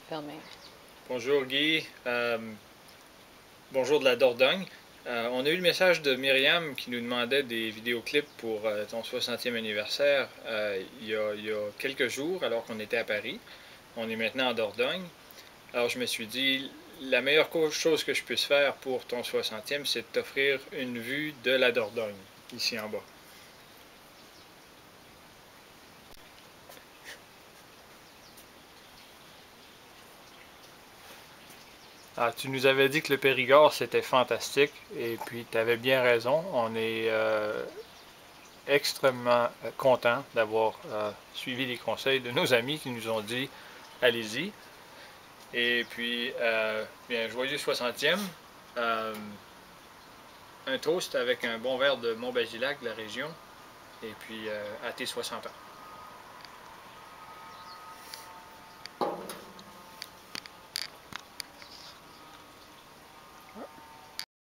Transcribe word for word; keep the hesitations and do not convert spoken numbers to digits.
filming. Bonjour Guy, euh, bonjour de la Dordogne. Euh, on a eu le message de Myriam qui nous demandait des vidéoclips pour euh, ton soixantième anniversaire euh, il, y a, il y a quelques jours alors qu'on était à Paris. On est maintenant en Dordogne. Alors je me suis dit, la meilleure chose que je puisse faire pour ton soixantième, c'est de t'offrir une vue de la Dordogne, ici en bas. Ah, tu nous avais dit que le Périgord c'était fantastique et puis tu avais bien raison. On est euh, extrêmement content d'avoir euh, suivi les conseils de nos amis qui nous ont dit allez-y. Et puis, euh, bien, joyeux soixantième. Euh, un toast avec un bon verre de Mont-Bazilac de la région. Et puis, euh, à tes soixante ans.